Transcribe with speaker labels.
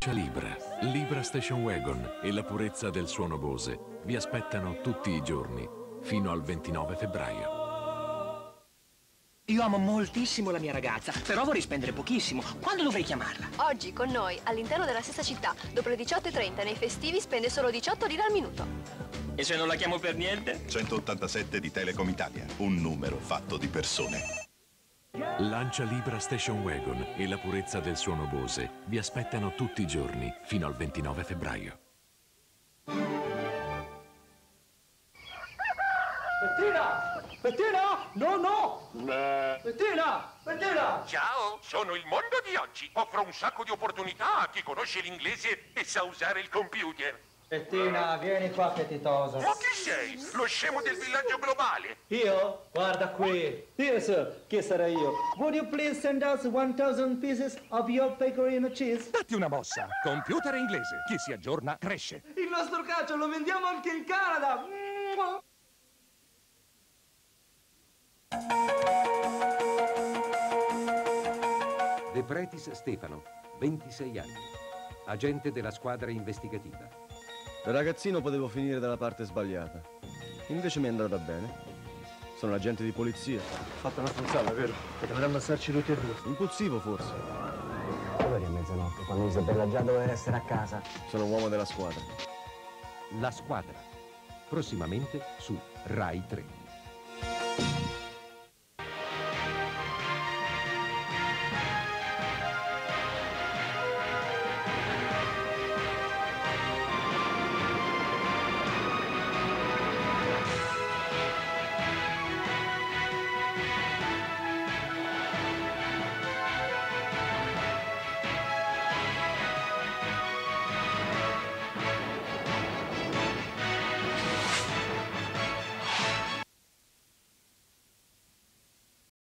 Speaker 1: Libra, Libra Station Wagon e la purezza del suono Bose vi aspettano tutti i giorni, fino al 29 febbraio.
Speaker 2: Io amo moltissimo la mia ragazza, però vorrei spendere pochissimo. Quando dovrei chiamarla?
Speaker 3: Oggi con noi, all'interno della stessa città, dopo le 18:30 nei festivi spende solo 18 lire al minuto.
Speaker 2: E se non la chiamo per niente?
Speaker 4: 187 di Telecom Italia, un numero fatto di persone.
Speaker 1: Lancia Libra Station Wagon e la purezza del suono Bose vi aspettano tutti i giorni, fino al 29 febbraio.
Speaker 5: Bettina! Bettina! No, no! Bettina! Bettina!
Speaker 6: Ciao, sono il mondo di oggi. Offro un sacco di opportunità a chi conosce l'inglese e sa usare il computer.
Speaker 5: Bettina, vieni qua che ti toso.
Speaker 6: Ma chi sei? Lo scemo del villaggio globale?
Speaker 5: Io? Guarda qui. Yes, chi sarei io? Would you please send us 1000 pieces of your pecorino cheese?
Speaker 7: Datti una mossa. Computer inglese. Chi si aggiorna cresce.
Speaker 5: Il nostro calcio lo vendiamo anche in Canada.
Speaker 8: De Pretis Stefano, 26 anni, agente della squadra investigativa.
Speaker 9: Da ragazzino potevo finire dalla parte sbagliata. Invece mi è andata bene. Sono l'agente di polizia.
Speaker 5: Ho fatto una funzata, vero? Potevamo ammazzarci tutti e due.
Speaker 9: Impulsivo, forse.
Speaker 10: Dove eri a mezzanotte, quando Isabella già doveva essere a casa?
Speaker 9: Sono uomo della squadra.
Speaker 8: La squadra, prossimamente su Rai 3.